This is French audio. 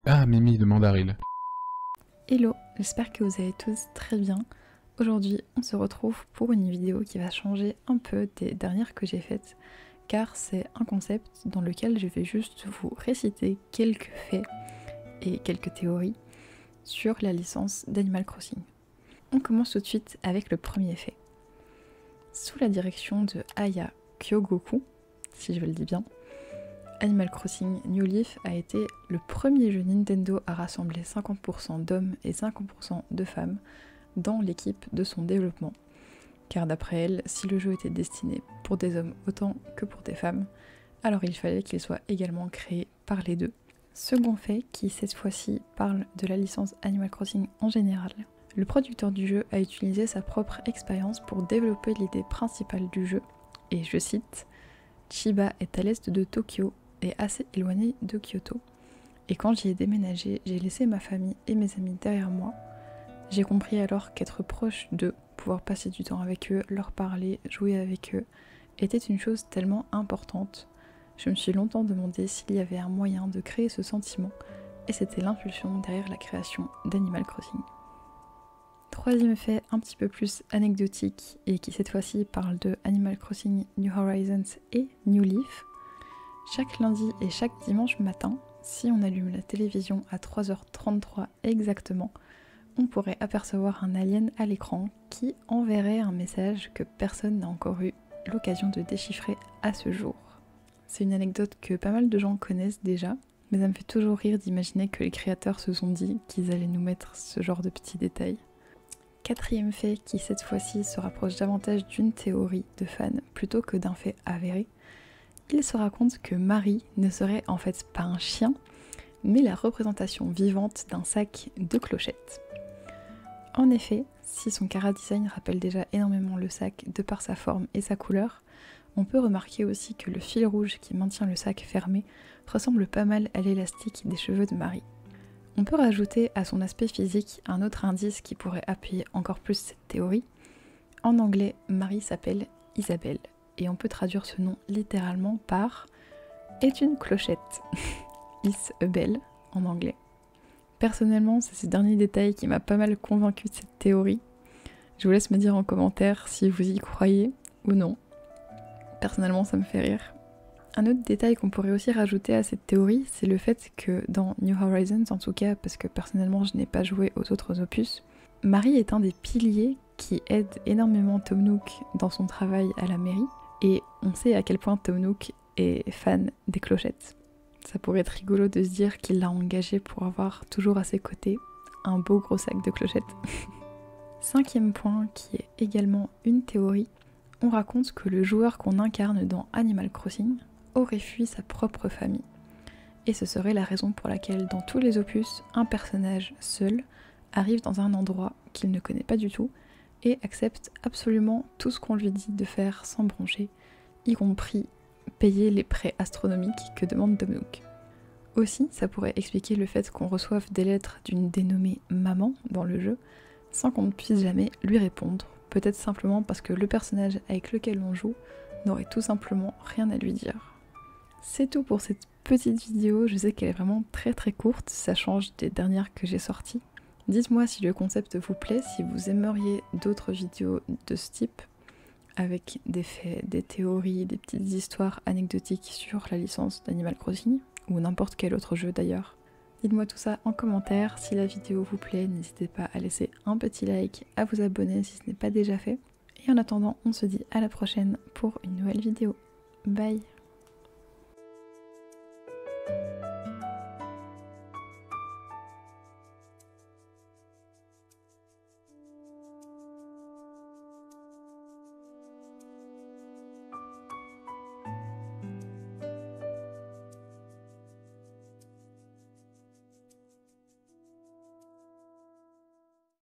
Ah, Mimi de Mandaril. Hello, j'espère que vous allez tous très bien. Aujourd'hui, on se retrouve pour une vidéo qui va changer un peu des dernières que j'ai faites, car c'est un concept dans lequel je vais juste vous réciter quelques faits et quelques théories sur la licence d'Animal Crossing. On commence tout de suite avec le premier fait. Sous la direction de Aya Kyogoku, si je le dis bien, Animal Crossing New Leaf a été le premier jeu Nintendo à rassembler 50% d'hommes et 50% de femmes dans l'équipe de son développement. Car d'après elle, si le jeu était destiné pour des hommes autant que pour des femmes, alors il fallait qu'il soit également créé par les deux. Second fait qui cette fois-ci parle de la licence Animal Crossing en général. Le producteur du jeu a utilisé sa propre expérience pour développer l'idée principale du jeu, et je cite, Chiba est à l'est de Tokyo et assez éloigné de Kyoto. Et quand j'y ai déménagé, j'ai laissé ma famille et mes amis derrière moi. J'ai compris alors qu'être proche d'eux, pouvoir passer du temps avec eux, leur parler, jouer avec eux, était une chose tellement importante. Je me suis longtemps demandé s'il y avait un moyen de créer ce sentiment, et c'était l'impulsion derrière la création d'Animal Crossing. Troisième fait un petit peu plus anecdotique, et qui cette fois-ci parle de Animal Crossing New Horizons et New Leaf. Chaque lundi et chaque dimanche matin, si on allume la télévision à 3h33 exactement, on pourrait apercevoir un alien à l'écran qui enverrait un message que personne n'a encore eu l'occasion de déchiffrer à ce jour. C'est une anecdote que pas mal de gens connaissent déjà, mais ça me fait toujours rire d'imaginer que les créateurs se sont dit qu'ils allaient nous mettre ce genre de petits détails. Quatrième fait qui cette fois-ci se rapproche davantage d'une théorie de fans plutôt que d'un fait avéré. Il se raconte que Marie ne serait en fait pas un chien, mais la représentation vivante d'un sac de clochettes. En effet, si son chara-design rappelle déjà énormément le sac de par sa forme et sa couleur, on peut remarquer aussi que le fil rouge qui maintient le sac fermé ressemble pas mal à l'élastique des cheveux de Marie. On peut rajouter à son aspect physique un autre indice qui pourrait appuyer encore plus cette théorie. En anglais, Marie s'appelle Isabelle, et on peut traduire ce nom littéralement par « est une clochette ». Is a bell en anglais. Personnellement, c'est ce dernier détail qui m'a pas mal convaincu de cette théorie. Je vous laisse me dire en commentaire si vous y croyez ou non. Personnellement, ça me fait rire. Un autre détail qu'on pourrait aussi rajouter à cette théorie, c'est le fait que dans New Horizons, en tout cas, parce que personnellement je n'ai pas joué aux autres opus, Marie est un des piliers qui aide énormément Tom Nook dans son travail à la mairie, et on sait à quel point Tom Nook est fan des clochettes. Ça pourrait être rigolo de se dire qu'il l'a engagé pour avoir toujours à ses côtés un beau gros sac de clochettes. Cinquième point, qui est également une théorie, on raconte que le joueur qu'on incarne dans Animal Crossing aurait fui sa propre famille. Et ce serait la raison pour laquelle dans tous les opus, un personnage seul arrive dans un endroit qu'il ne connaît pas du tout et accepte absolument tout ce qu'on lui dit de faire sans broncher, y compris payer les prêts astronomiques que demande Tom Nook. Aussi, ça pourrait expliquer le fait qu'on reçoive des lettres d'une dénommée Maman dans le jeu, sans qu'on ne puisse jamais lui répondre, peut-être simplement parce que le personnage avec lequel on joue n'aurait tout simplement rien à lui dire. C'est tout pour cette petite vidéo, je sais qu'elle est vraiment très courte, ça change des dernières que j'ai sorties. Dites-moi si le concept vous plaît, si vous aimeriez d'autres vidéos de ce type, avec des faits, des théories, des petites histoires anecdotiques sur la licence d'Animal Crossing, ou n'importe quel autre jeu d'ailleurs. Dites-moi tout ça en commentaire, si la vidéo vous plaît, n'hésitez pas à laisser un petit like, à vous abonner si ce n'est pas déjà fait. Et en attendant, on se dit à la prochaine pour une nouvelle vidéo. Bye!